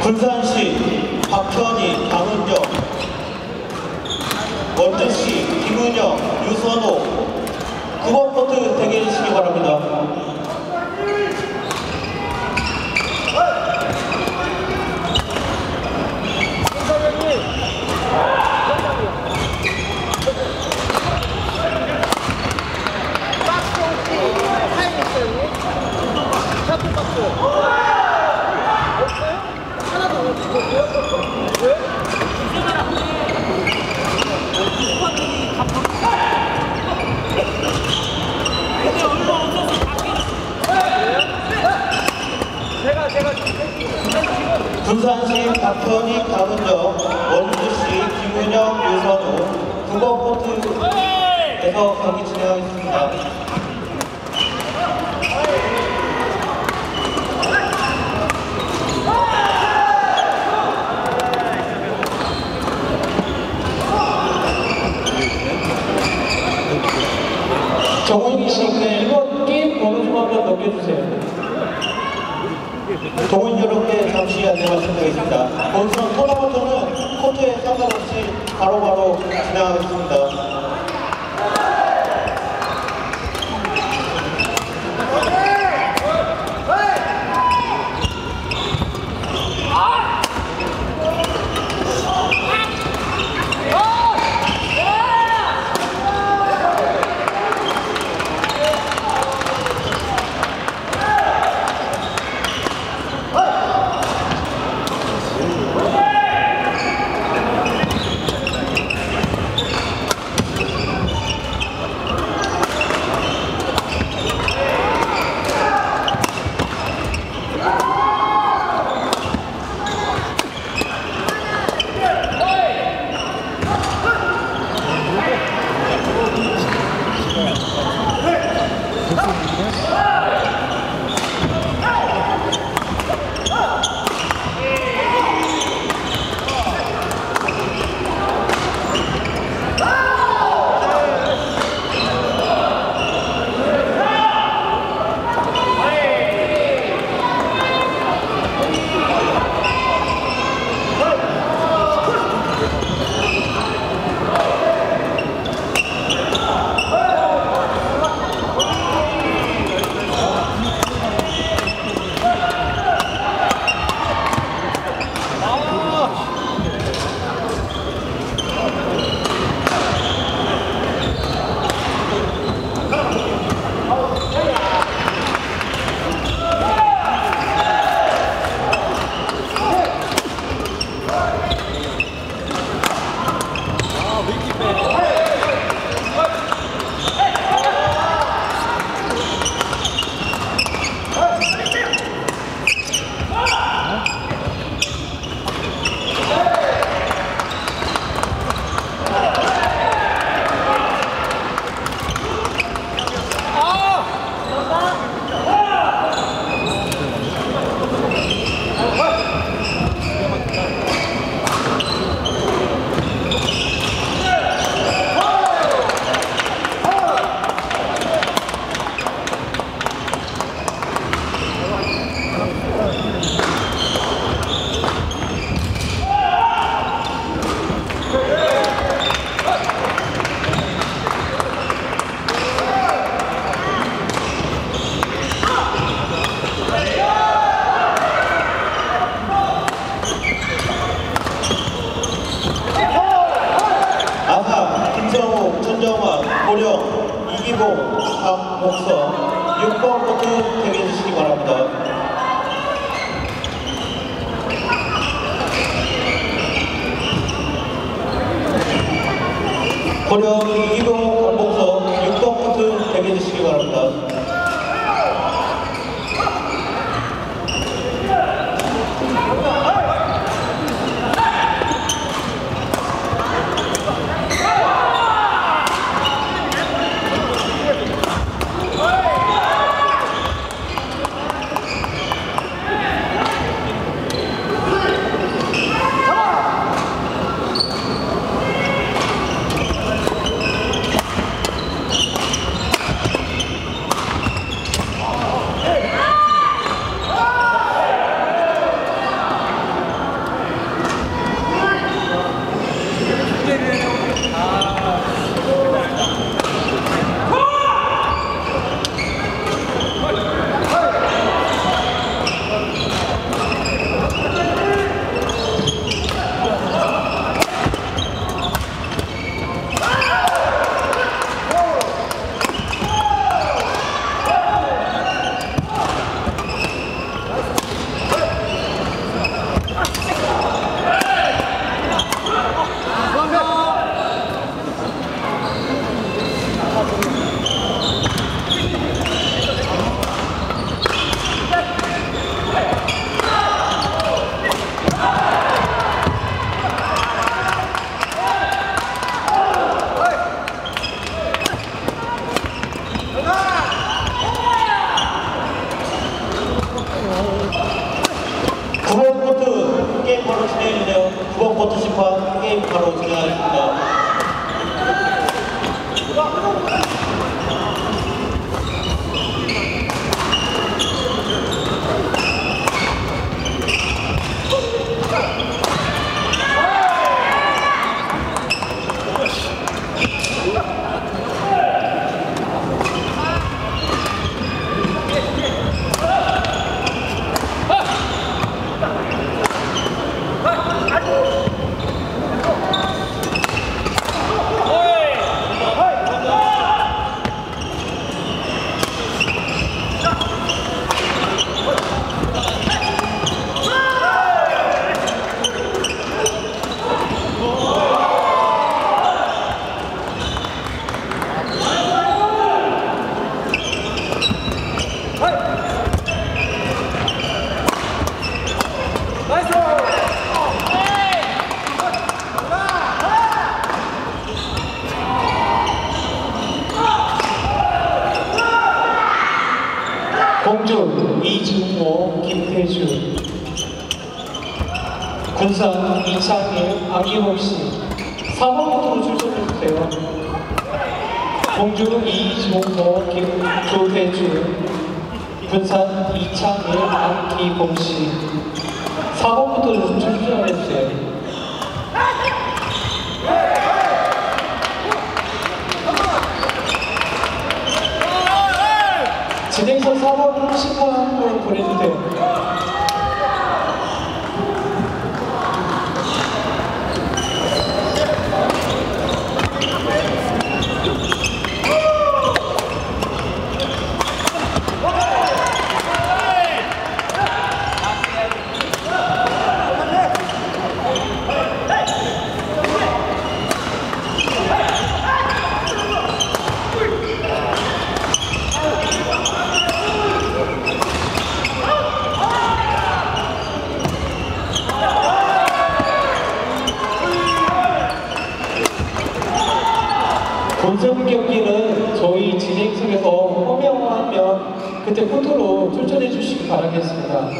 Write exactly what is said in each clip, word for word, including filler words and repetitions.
군산시 박현희, 강은정, 원주시 김은영, 유선호 구 번 코트 대기해 주시기 바랍니다. 군산시 박현희, 강은정, 원주시 김은영, 유선호 구 번 코트에서 경기 진행하겠습니다. 정훈기 씨께 일 번 게임 번호 좀 한번 넘겨주세요. 동원 여러분께 잠시 안내 말씀드리겠습니다. 본선 토너먼트는 코트에 상관없이 바로바로 진행하겠습니다. 고령, 이기봉, 박목성 육 번 코트 대기해 주시기 바랍니다. 고령, 이기봉, 박목성 육 번 코트 대기해 주시기 바랍니다. 게임 바로 진행해주세요. 두 번 쿼터 심판 게임 바로 진행하겠습니다. 공주 이중호, 김태주, 군산 이창일, 안기복씨 사 번부터 출석해주세요. 공주 이중호, 김조태주, 군산 이창일, 안기복씨 사 번부터 출석해주세요. 진행서 사 번 심판 한 번 보내주세요. 본선 경기는 저희 진행석에서 허명하면 그때 포토로 출전해 주시기 바라겠습니다.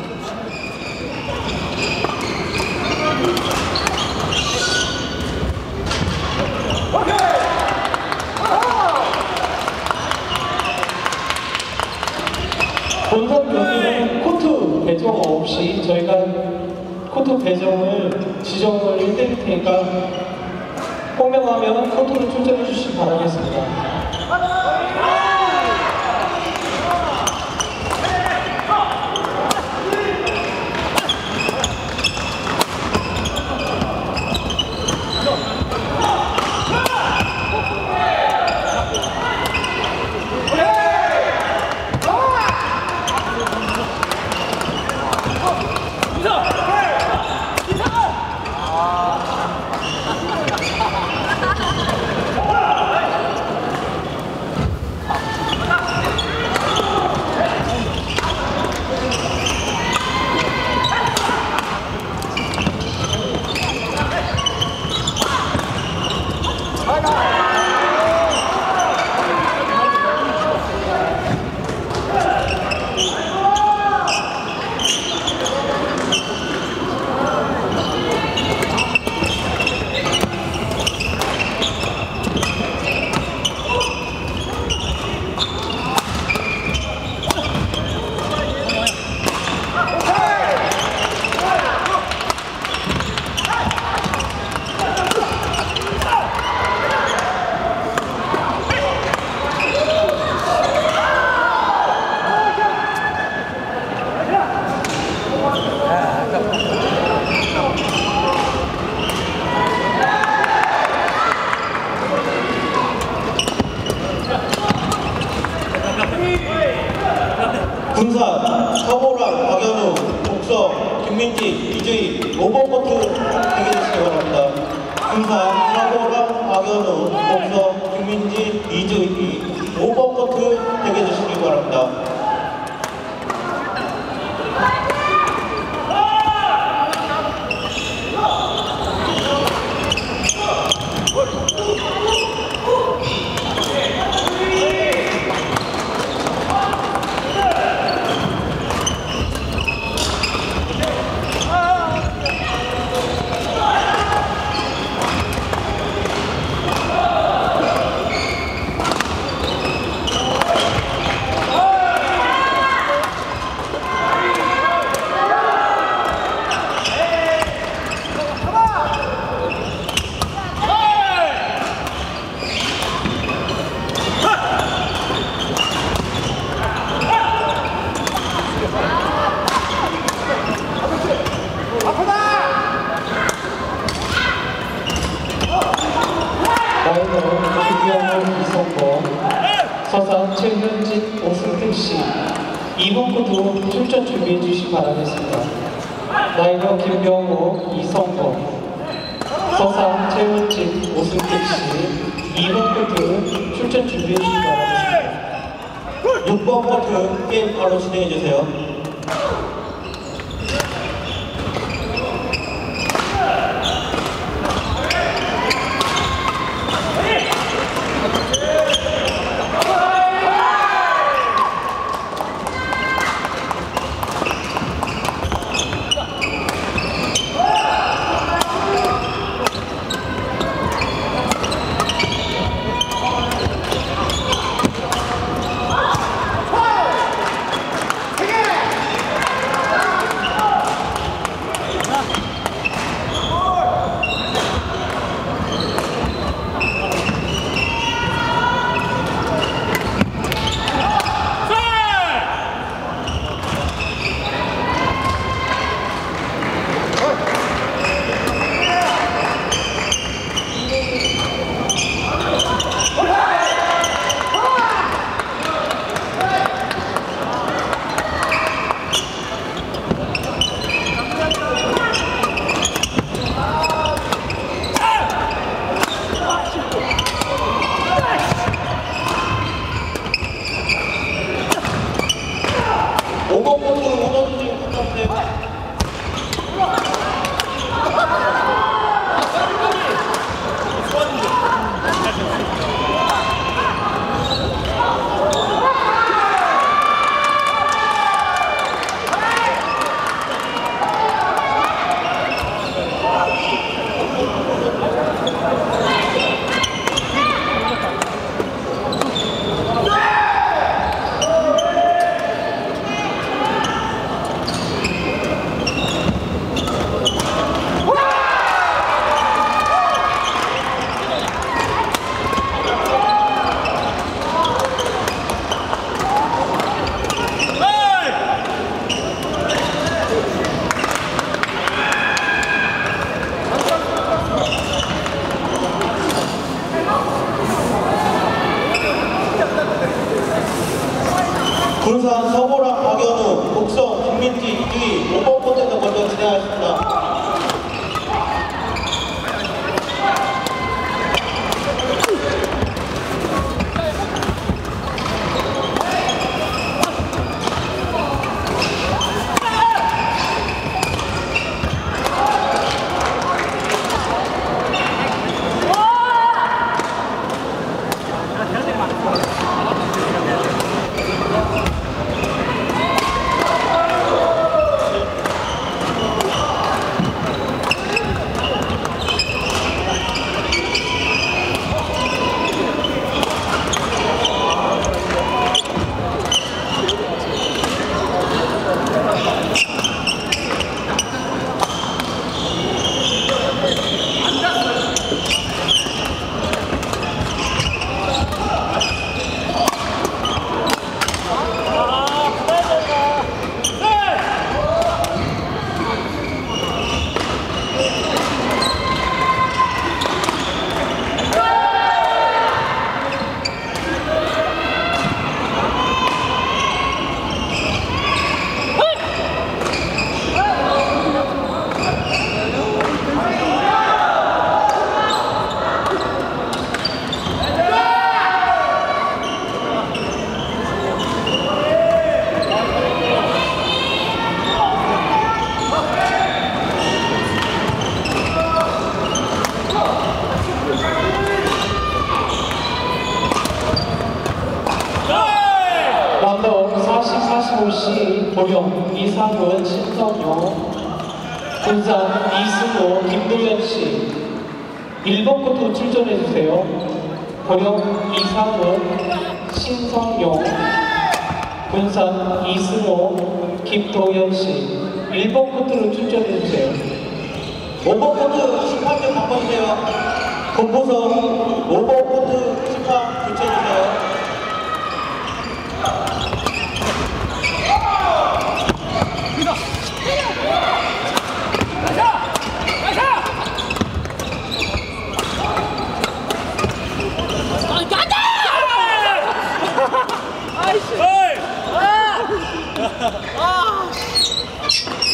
본선 경기는 코트 배정 없이 저희가 코트 배정을 지정을 해드릴 테니까 호명하면 코트로 출전해 주시기 바라겠습니다. 군산, 서보란, 박연우, 복서, 김민지, 이주희 오 번 코트 대기해주시기 바랍니다. 군산, 서보란, 박연우, 복서, 김민지, 이주희 오 번 코트 대기해주시기 바랍니다. 라이너 김영호 이성범, 서산 최현진 오승택 씨 이번 코드 출전 준비해 주시기 바라겠습니다. 라이너 김영호 이성범, 서산 최현진 오승택 씨 이번 코드 출전 준비해 주시기 바라겠습니다. 육 번 코트 게임 바로 진행해 주세요. 오 번 코트 오너드 중 부탁드려요. 군산 서보라 박연우, 곡성 김민지 이주희 오 번 코트에서 먼저 진행하겠습니다. 사십, 사십오 시 보령 이상원 신성용, 군산 이승호 김도현 씨 일 번 코트 출전해 주세요. 보령 이상원 신성용, 군산 이승호 김도현 씨 일 번 코트로 출전해 주세요. 오 번 코트 심판 좀 바꿔주세요. 본보성 오 번 코트 심판 교체해주세요. 아.